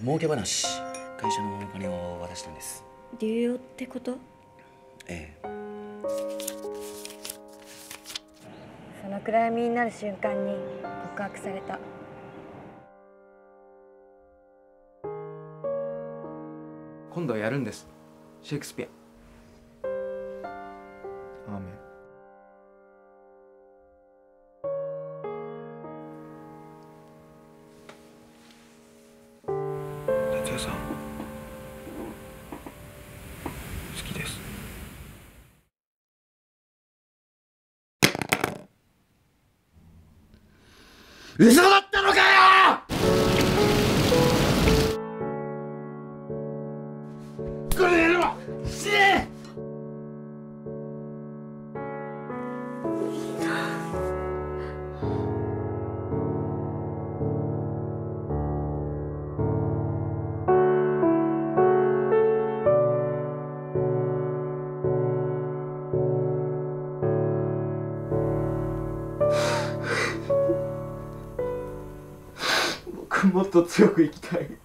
儲け話、会社のお金を渡したんです。 流用ってこと？ ええ。 その暗闇になる瞬間に告白された。 今度はやるんです、シェイクスピア。アーメン。達也さん、好きです。 嘘だったのかよ。これやろう。死ね。 僕もっと強く生きたい。